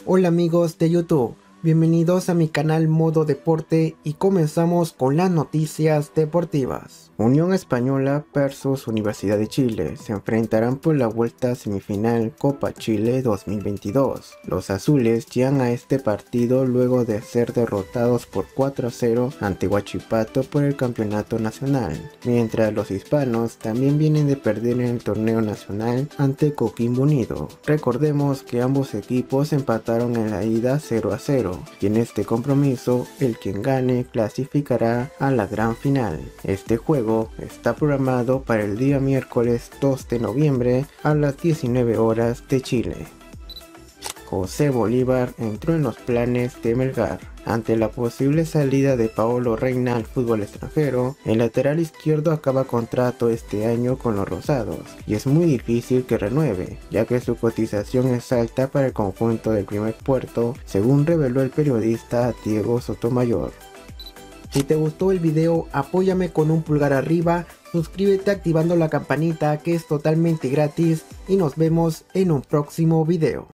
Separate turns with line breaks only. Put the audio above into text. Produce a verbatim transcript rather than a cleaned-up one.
Hola amigos de YouTube, bienvenidos a mi canal Modo Deporte y comenzamos con las noticias deportivas. Unión Española versus Universidad de Chile se enfrentarán por la vuelta semifinal Copa Chile dos mil veintidós. Los azules llegan a este partido luego de ser derrotados por cuatro a cero ante Huachipato por el campeonato nacional, mientras los hispanos también vienen de perder en el torneo nacional ante Coquimbo Unido. Recordemos que ambos equipos empataron en la ida cero a cero y en este compromiso el quien gane clasificará a la gran final. Este juego está programado para el día miércoles dos de noviembre a las diecinueve horas de Chile. José Bolívar entró en los planes de Melgar. Ante la posible salida de Paolo Reina al fútbol extranjero, el lateral izquierdo acaba contrato este año con los rosados y es muy difícil que renueve, ya que su cotización es alta para el conjunto del Primer Puerto, según reveló el periodista Diego Sotomayor. Si te gustó el video, apóyame con un pulgar arriba, suscríbete activando la campanita que es totalmente gratis y nos vemos en un próximo video.